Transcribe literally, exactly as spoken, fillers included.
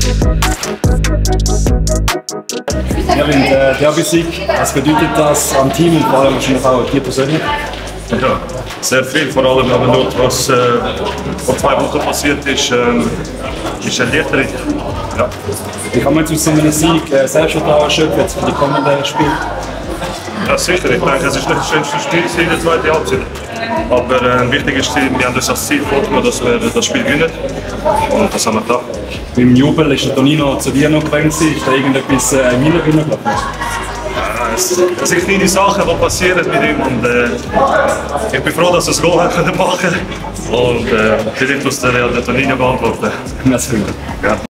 Erwin, der Derby-Sieg, was bedeutet das am Team und vor allem wahrscheinlich auch dir persönlich? Ja, sehr viel, vor allem wenn man schaut, was äh, vor zwei Wochen passiert ist, äh, ist erleichtert. Ja. Wie kann man jetzt aus so einem Sieg äh, Selbstvertrauen schöpfen für die kommenden Spiele? Ja, sicher. Ich denke, es ist nicht das schönste Spiel in der zweiten Halbzeit. Aber äh, wichtig ist, wir haben uns als Ziel vorgenommen, dass wir das Spiel gewinnen. Und das haben wir getan. Beim Jubel ist der Tonino zu dir noch gegangen. Ist da irgendetwas äh, im Hintergrund gelaufen? Ja, es, es sind kleine Sachen, die passieren mit ihm. Und, äh, ich bin froh, dass er das Goal hat können machen. Und äh, vielleicht muss der, der Tonino beantworten. Merci. Ja.